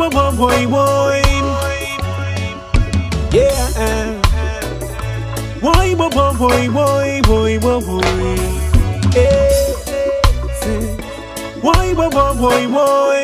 boy, boy. Yeah. Boy, boy, boy, boy, boy, boy, boy. Yeah. Boy, boy, boy, boy.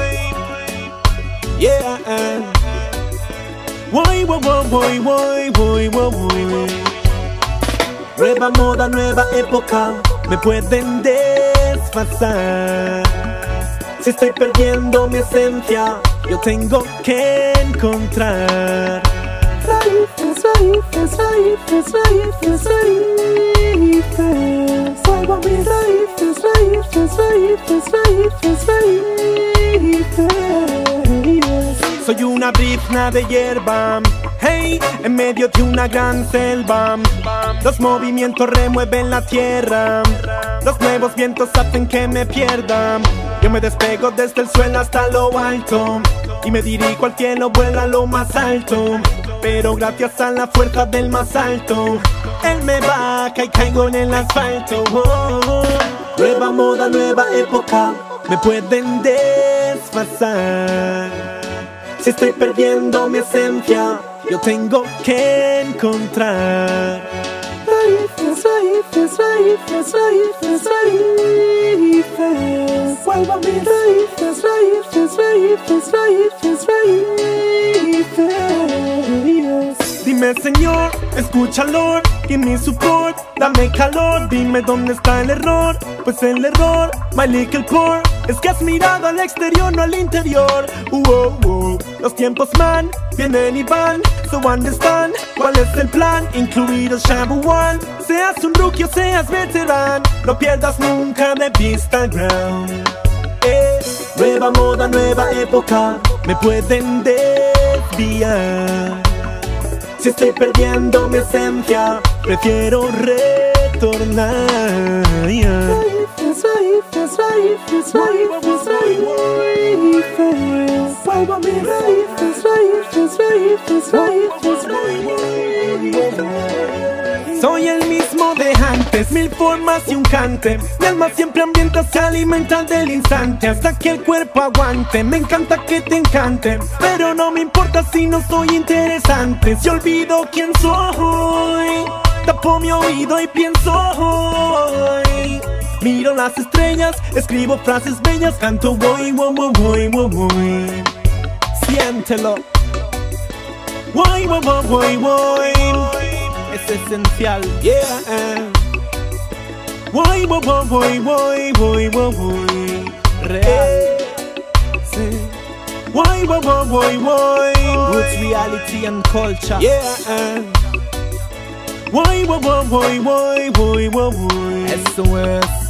Yeah. Boy, boy, boy, boy, boy, boy, boy. Nueva moda, nueva época, me pueden desfasar. Si estoy perdiendo mi esencia, yo tengo que encontrar raíces, raíces, raíces, raíces, raíces. Vuelvo a mis raíces, raíces, raíces, raíces, raíces. Soy una brizna de hierba, hey, en medio de una gran selva. Los movimientos remueven la tierra, los nuevos vientos hacen que me pierda. Yo me despego desde el suelo hasta lo alto y me dirijo al cielo, vuelo a lo más alto. Pero gracias a la fuerza del más alto, él me baja y caigo en el asfalto. Nueva moda, nueva época, me pueden desfasar. Si estoy perdiendo mi esencia, yo tengo que encontrar raíces, raíces, raíces, raíces, raíces. Vuelvo a mis raíces, raíces, raíces, raíces, raíces. Dime, Señor, escúchalo, give me support, dame calor. Dime dónde está el error, pues el error, my little core, es que has mirado al exterior, no al interior. Los tiempos, man, vienen y van, so understand cuál es el plan, incluido Shabu One. Seas un rookie o seas veterano, no pierdas nunca de vista el ground. Nueva moda, nueva época, me pueden desviar. Si estoy perdiendo mi esencia, prefiero retornar. Raíces, raíces, raíces, raíces, raíces. Vuelvo a mis raíces, raíces, raíces, raíces, raíces. Soy el mismo de antes, mil formas y un cante. Mi alma siempre hambrienta se alimenta del instante, hasta que el cuerpo aguante. Me encanta que te encante, pero no me importa si no soy interesante. Si olvido quién soy, tapo mi oído y pienso hoy. Miro las estrellas, escribo frases bellas, canto voy, voy, voy, voy, voy. Siéntelo. Voy, voy, voy, voy. Es esencial, yeah. Voy, voy, voy, voy, voy, voy. Real, sí. Voy, voy, voy, voy. Roots, reality and culture, yeah. Voy, voy, voy, voy, voy, voy, voy. SOS.